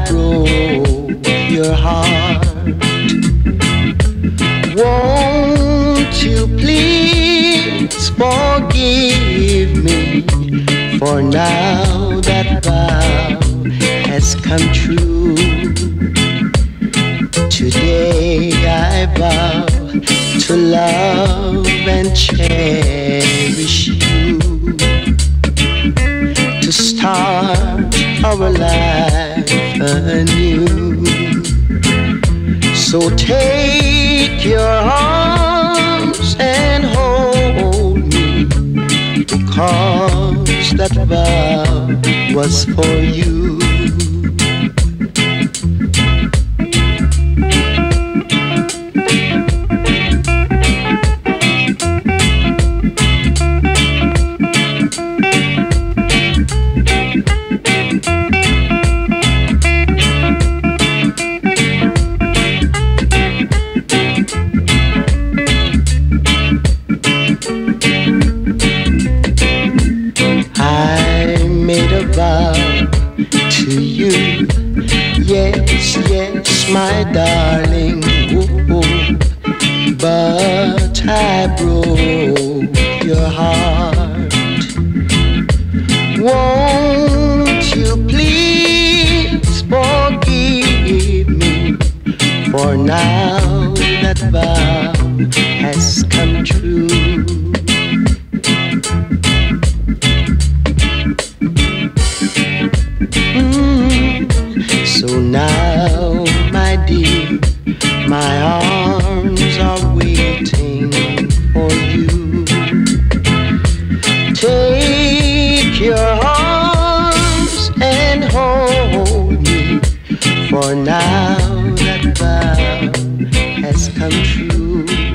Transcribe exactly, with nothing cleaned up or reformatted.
broke your heart. Won't you please forgive me, for now that vow has come true. Today I vow to love and cherish you, to start our life anew. So take your arms and hold me, because that vow was for you. I made a vow to you, yes, yes, my darling, oh, but I broke your heart. Won't you please forgive me, for now that vow has come true. So now, my dear, my arms are waiting for you. Take your arms and hold me, for now that vow has come true.